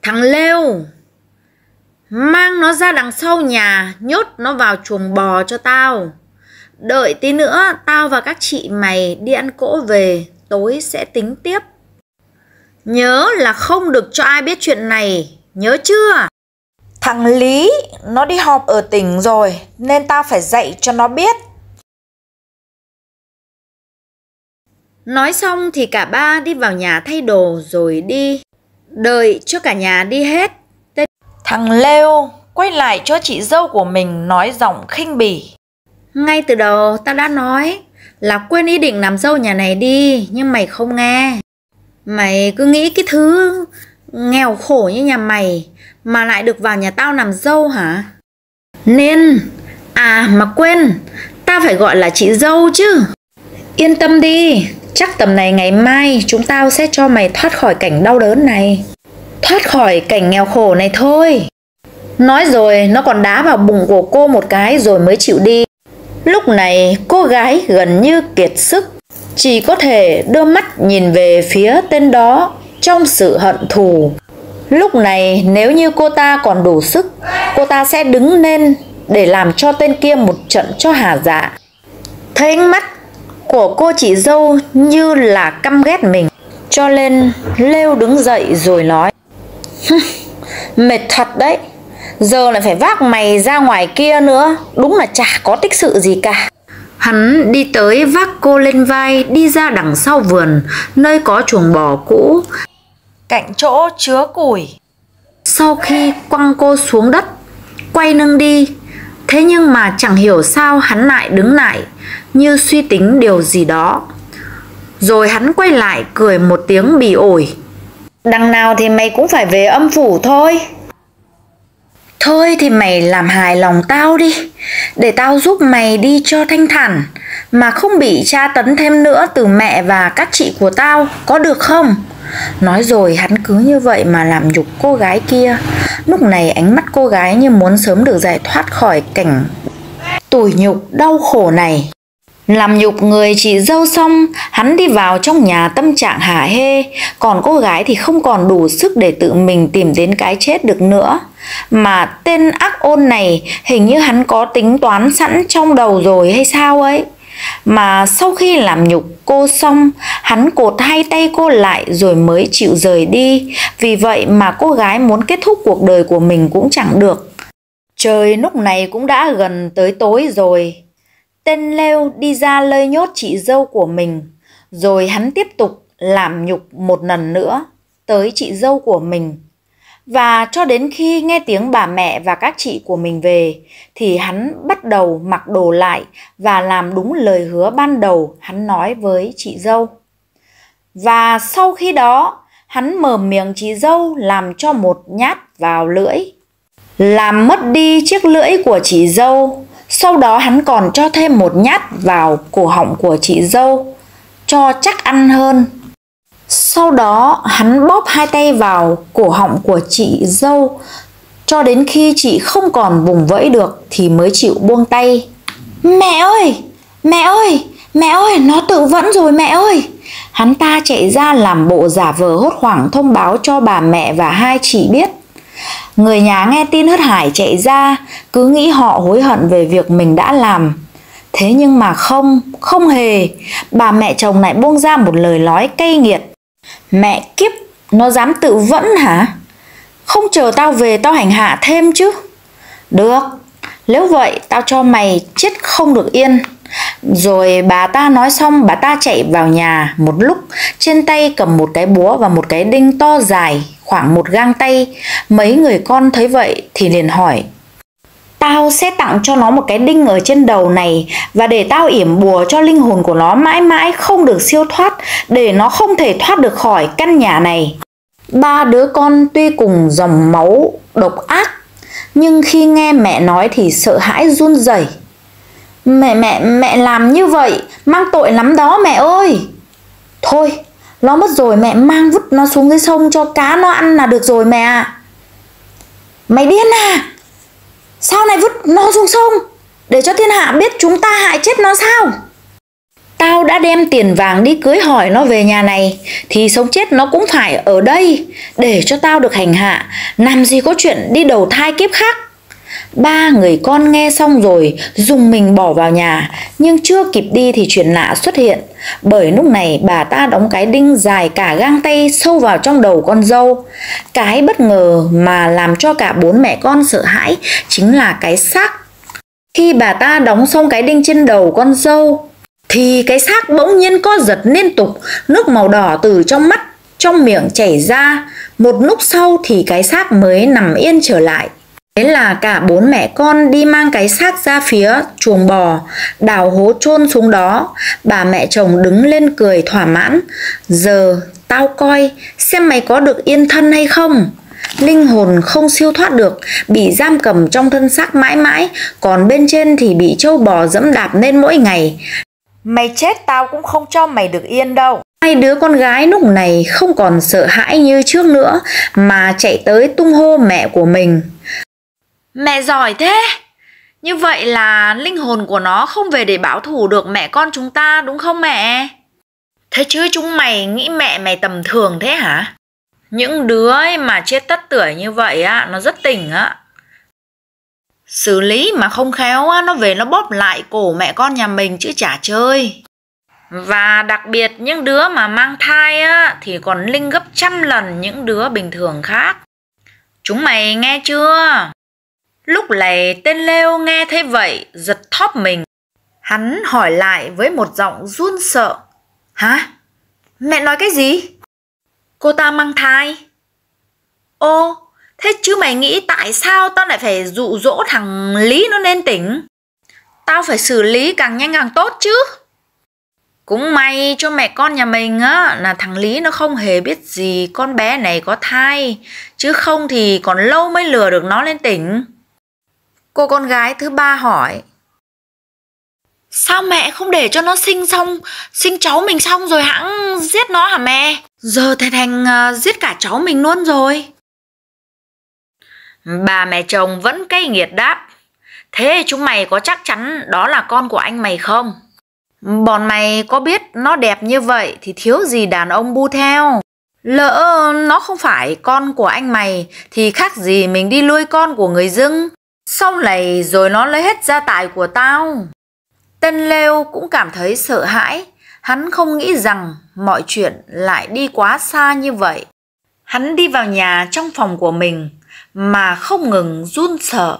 Thằng Lêu, mang nó ra đằng sau nhà, nhốt nó vào chuồng bò cho tao. Đợi tí nữa tao và các chị mày đi ăn cỗ về, tối sẽ tính tiếp. Nhớ là không được cho ai biết chuyện này, nhớ chưa? Thằng Lý, nó đi họp ở tỉnh rồi, nên tao phải dạy cho nó biết. Nói xong thì cả ba đi vào nhà thay đồ rồi đi. Đợi cho cả nhà đi hết, thằng Lêu quay lại cho chị dâu của mình nói giọng khinh bỉ. Ngay từ đầu tao đã nói là quên ý định làm dâu nhà này đi, nhưng mày không nghe. Mày cứ nghĩ cái thứ nghèo khổ như nhà mày mà lại được vào nhà tao làm dâu hả? Nên, mà quên, tao phải gọi là chị dâu chứ. Yên tâm đi, chắc tầm này ngày mai chúng tao sẽ cho mày thoát khỏi cảnh đau đớn này, thoát khỏi cảnh nghèo khổ này thôi. Nói rồi nó còn đá vào bụng của cô một cái rồi mới chịu đi. Lúc này cô gái gần như kiệt sức, chỉ có thể đưa mắt nhìn về phía tên đó trong sự hận thù. Lúc này nếu như cô ta còn đủ sức, cô ta sẽ đứng lên để làm cho tên kia một trận cho hả dạ. Thấy ánh mắt của cô chị dâu như là căm ghét mình, cho nên Lêu đứng dậy rồi nói: Mệt thật đấy, giờ lại phải vác mày ra ngoài kia nữa, đúng là chả có tích sự gì cả. Hắn đi tới vác cô lên vai, đi ra đằng sau vườn, nơi có chuồng bò cũ, cạnh chỗ chứa củi. Sau khi quăng cô xuống đất, quay lưng đi. Thế nhưng mà chẳng hiểu sao hắn lại đứng lại, như suy tính điều gì đó. Rồi hắn quay lại cười một tiếng bỉ ổi: Đằng nào thì mày cũng phải về âm phủ thôi. Thôi thì mày làm hài lòng tao đi, để tao giúp mày đi cho thanh thản, mà không bị tra tấn thêm nữa từ mẹ và các chị của tao, có được không? Nói rồi hắn cứ như vậy mà làm nhục cô gái kia. Lúc này ánh mắt cô gái như muốn sớm được giải thoát khỏi cảnh tủi nhục đau khổ này. Làm nhục người chị dâu xong, hắn đi vào trong nhà tâm trạng hả hê. Còn cô gái thì không còn đủ sức để tự mình tìm đến cái chết được nữa. Mà tên ác ôn này hình như hắn có tính toán sẵn trong đầu rồi hay sao ấy. Mà sau khi làm nhục cô xong, hắn cột hai tay cô lại rồi mới chịu rời đi. Vì vậy mà cô gái muốn kết thúc cuộc đời của mình cũng chẳng được. Trời lúc này cũng đã gần tới tối rồi. Tên Lêu đi ra lơi nhốt chị dâu của mình, rồi hắn tiếp tục làm nhục một lần nữa tới chị dâu của mình. Và cho đến khi nghe tiếng bà mẹ và các chị của mình về, thì hắn bắt đầu mặc đồ lại và làm đúng lời hứa ban đầu hắn nói với chị dâu. Và sau khi đó, hắn mở miệng chị dâu làm cho một nhát vào lưỡi, làm mất đi chiếc lưỡi của chị dâu. Sau đó hắn còn cho thêm một nhát vào cổ họng của chị dâu, cho chắc ăn hơn. Sau đó hắn bóp hai tay vào cổ họng của chị dâu, cho đến khi chị không còn vùng vẫy được thì mới chịu buông tay. Mẹ ơi, mẹ ơi, mẹ ơi, nó tự vẫn rồi mẹ ơi. Hắn ta chạy ra làm bộ giả vờ hốt hoảng thông báo cho bà mẹ và hai chị biết. Người nhà nghe tin hớt hải chạy ra, cứ nghĩ họ hối hận về việc mình đã làm. Thế nhưng mà không hề. Bà mẹ chồng lại buông ra một lời nói cay nghiệt: Mẹ kiếp, nó dám tự vẫn hả? Không chờ tao về tao hành hạ thêm chứ? Được, nếu vậy tao cho mày chết không được yên. Rồi bà ta nói xong, bà ta chạy vào nhà một lúc, trên tay cầm một cái búa và một cái đinh to dài khoảng một gang tay. Mấy người con thấy vậy thì liền hỏi: Tao sẽ tặng cho nó một cái đinh ở trên đầu này, và để tao yểm bùa cho linh hồn của nó mãi mãi không được siêu thoát, để nó không thể thoát được khỏi căn nhà này. Ba đứa con tuy cùng dòng máu độc ác, nhưng khi nghe mẹ nói thì sợ hãi run rẩy. Mẹ làm như vậy mang tội lắm đó mẹ ơi. Thôi, nó mất rồi mẹ mang vứt nó xuống cái sông cho cá nó ăn là được rồi mẹ ạ. Mày điên à? Sao này vứt nó xuống sông để cho thiên hạ biết chúng ta hại chết nó sao? Tao đã đem tiền vàng đi cưới hỏi nó về nhà này, thì sống chết nó cũng phải ở đây để cho tao được hành hạ, làm gì có chuyện đi đầu thai kiếp khác. Ba người con nghe xong rồi dùng mình bỏ vào nhà, nhưng chưa kịp đi thì chuyện lạ xuất hiện. Bởi lúc này bà ta đóng cái đinh dài cả gang tay sâu vào trong đầu con dâu. Cái bất ngờ mà làm cho cả bốn mẹ con sợ hãi chính là cái xác. Khi bà ta đóng xong cái đinh trên đầu con dâu thì cái xác bỗng nhiên co giật liên tục, nước màu đỏ từ trong mắt, trong miệng chảy ra. Một lúc sau thì cái xác mới nằm yên trở lại. Thế là cả bốn mẹ con đi mang cái xác ra phía chuồng bò, đào hố chôn xuống đó. Bà mẹ chồng đứng lên cười thỏa mãn. Giờ tao coi xem mày có được yên thân hay không. Linh hồn không siêu thoát được, bị giam cầm trong thân xác mãi mãi, còn bên trên thì bị trâu bò dẫm đạp lên mỗi ngày. Mày chết tao cũng không cho mày được yên đâu. Hai đứa con gái lúc này không còn sợ hãi như trước nữa, mà chạy tới tung hô mẹ của mình. Mẹ giỏi thế! Như vậy là linh hồn của nó không về để báo thù được mẹ con chúng ta đúng không mẹ? Thế chứ chúng mày nghĩ mẹ mày tầm thường thế hả? Những đứa ấy mà chết tất tưởi như vậy á, nó rất tỉnh á. Xử lý mà không khéo á, nó về nó bóp lại cổ mẹ con nhà mình chứ chả chơi. Và đặc biệt những đứa mà mang thai á thì còn linh gấp trăm lần những đứa bình thường khác. Chúng mày nghe chưa? Lúc này tên Lêu nghe thấy vậy giật thóp mình. Hắn hỏi lại với một giọng run sợ. Hả? Mẹ nói cái gì? Cô ta mang thai. Ô, thế chứ mày nghĩ tại sao tao lại phải dụ dỗ thằng Lý nó nên tỉnh? Tao phải xử lý càng nhanh càng tốt chứ. Cũng may cho mẹ con nhà mình á là thằng Lý nó không hề biết gì con bé này có thai, chứ không thì còn lâu mới lừa được nó lên tỉnh. Cô con gái thứ ba hỏi. Sao mẹ không để cho nó sinh cháu mình xong rồi hẵng giết nó hả mẹ? Giờ thành giết cả cháu mình luôn rồi. Bà mẹ chồng vẫn cay nghiệt đáp. Thế chúng mày có chắc chắn đó là con của anh mày không? Bọn mày có biết nó đẹp như vậy thì thiếu gì đàn ông bu theo. Lỡ nó không phải con của anh mày thì khác gì mình đi nuôi con của người dưng. Xong này rồi nó lấy hết gia tài của tao. Tên Lêu cũng cảm thấy sợ hãi. Hắn không nghĩ rằng mọi chuyện lại đi quá xa như vậy. Hắn đi vào nhà trong phòng của mình mà không ngừng run sợ.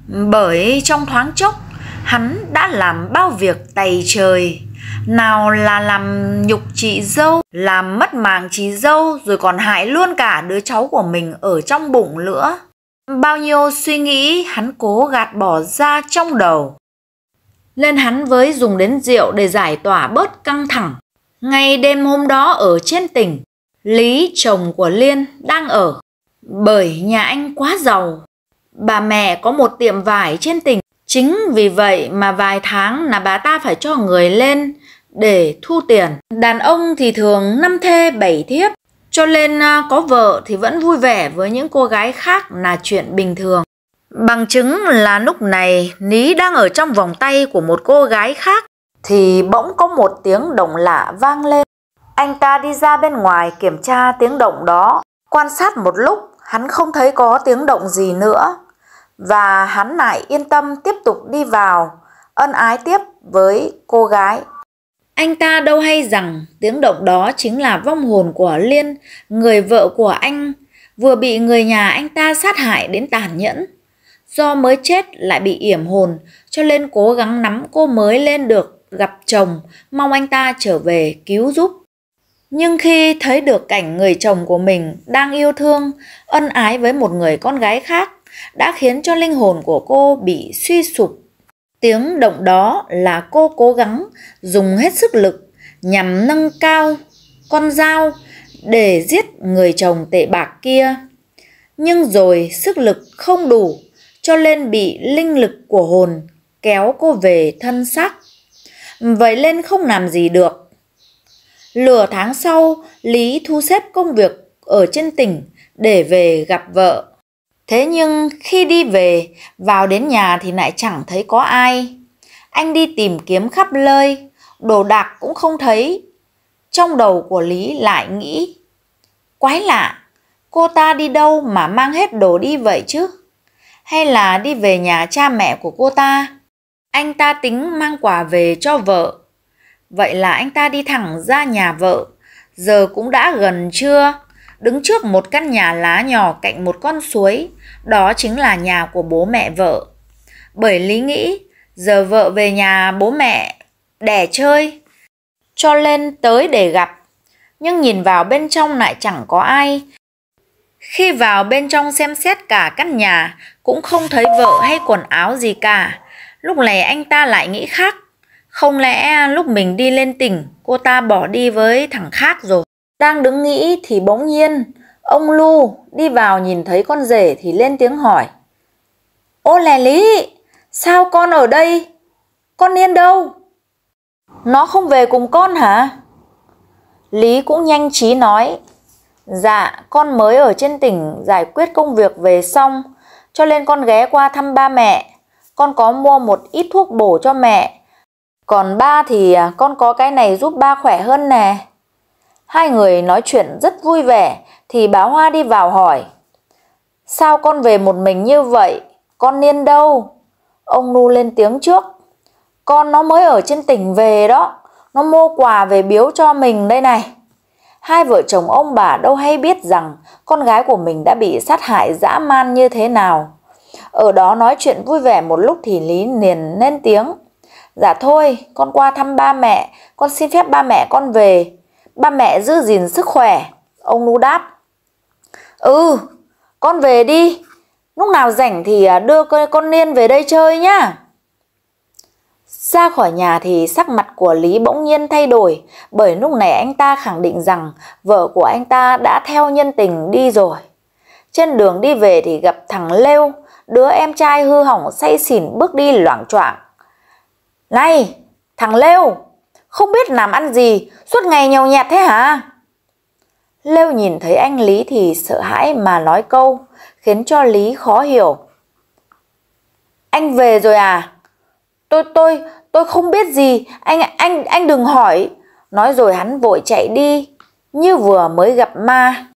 Bởi trong thoáng chốc hắn đã làm bao việc tày trời. Nào là làm nhục chị dâu, làm mất màng chị dâu, rồi còn hại luôn cả đứa cháu của mình ở trong bụng nữa. Bao nhiêu suy nghĩ hắn cố gạt bỏ ra trong đầu. Nên hắn mới dùng đến rượu để giải tỏa bớt căng thẳng. Ngày đêm hôm đó ở trên tỉnh, Lý chồng của Liên đang ở. Bởi nhà anh quá giàu, bà mẹ có một tiệm vải trên tỉnh. Chính vì vậy mà vài tháng là bà ta phải cho người lên để thu tiền. Đàn ông thì thường 5 thê 7 thiếp, cho nên có vợ thì vẫn vui vẻ với những cô gái khác là chuyện bình thường. Bằng chứng là lúc này Lý đang ở trong vòng tay của một cô gái khác thì bỗng có một tiếng động lạ vang lên. Anh ta đi ra bên ngoài kiểm tra tiếng động đó. Quan sát một lúc hắn không thấy có tiếng động gì nữa, và hắn lại yên tâm tiếp tục đi vào ân ái tiếp với cô gái. Anh ta đâu hay rằng tiếng động đó chính là vong hồn của Liên, người vợ của anh, vừa bị người nhà anh ta sát hại đến tàn nhẫn. Do mới chết lại bị yểm hồn, cho nên cố gắng nắm cô mới lên được gặp chồng, mong anh ta trở về cứu giúp. Nhưng khi thấy được cảnh người chồng của mình đang yêu thương, ân ái với một người con gái khác, đã khiến cho linh hồn của cô bị suy sụp. Tiếng động đó là cô cố gắng dùng hết sức lực nhằm nâng cao con dao để giết người chồng tệ bạc kia. Nhưng rồi sức lực không đủ, cho nên bị linh lực của hồn kéo cô về thân xác. Vậy nên không làm gì được. Nửa tháng sau, Lý thu xếp công việc ở trên tỉnh để về gặp vợ. Thế nhưng khi đi về, vào đến nhà thì lại chẳng thấy có ai. Anh đi tìm kiếm khắp nơi, Đồ đạc cũng không thấy. Trong đầu của Lý lại nghĩ, quái lạ, cô ta đi đâu mà mang hết đồ đi vậy chứ? Hay là đi về nhà cha mẹ của cô ta? Anh ta tính mang quà về cho vợ. Vậy là anh ta đi thẳng ra nhà vợ. Giờ cũng đã gần trưa. Đứng trước một căn nhà lá nhỏ cạnh một con suối. Đó chính là nhà của bố mẹ vợ. Bởi Lý nghĩ giờ vợ về nhà bố mẹ đẻ chơi, cho nên tới để gặp. Nhưng nhìn vào bên trong lại chẳng có ai. Khi vào bên trong xem xét cả căn nhà, cũng không thấy vợ hay quần áo gì cả. Lúc này anh ta lại nghĩ khác. Không lẽ lúc mình đi lên tỉnh, cô ta bỏ đi với thằng khác rồi? Đang đứng nghĩ thì bỗng nhiên, ông Lu đi vào nhìn thấy con rể thì lên tiếng hỏi. Ô lè Lý, sao con ở đây? Con Niên đâu? Nó không về cùng con hả? Lý cũng nhanh trí nói. Dạ, con mới ở trên tỉnh giải quyết công việc về xong, cho nên con ghé qua thăm ba mẹ. Con có mua một ít thuốc bổ cho mẹ. Còn ba thì con có cái này giúp ba khỏe hơn nè. Hai người nói chuyện rất vui vẻ thì bà Hoa đi vào hỏi. Sao con về một mình như vậy? Con Niên đâu? Ông Nu lên tiếng trước. Con nó mới ở trên tỉnh về đó. Nó mua quà về biếu cho mình đây này. Hai vợ chồng ông bà đâu hay biết rằng con gái của mình đã bị sát hại dã man như thế nào. Ở đó nói chuyện vui vẻ một lúc thì Lý liền lên tiếng. Dạ thôi, con qua thăm ba mẹ, con xin phép ba mẹ con về. Ba mẹ giữ gìn sức khỏe. Ông Nu đáp. Ừ, con về đi. Lúc nào rảnh thì đưa con Niên về đây chơi nhá. Ra khỏi nhà thì sắc mặt của Lý bỗng nhiên thay đổi, bởi lúc này anh ta khẳng định rằng vợ của anh ta đã theo nhân tình đi rồi. Trên đường đi về thì gặp thằng Lêu, đứa em trai hư hỏng say xỉn bước đi loạng choạng. Này, thằng Lêu, không biết làm ăn gì, suốt ngày nhậu nhẹt thế hả? Lêu nhìn thấy anh Lý thì sợ hãi mà nói câu, khiến cho Lý khó hiểu. Anh về rồi à? Tôi không biết gì, anh đừng hỏi. Nói rồi hắn vội chạy đi, như vừa mới gặp ma.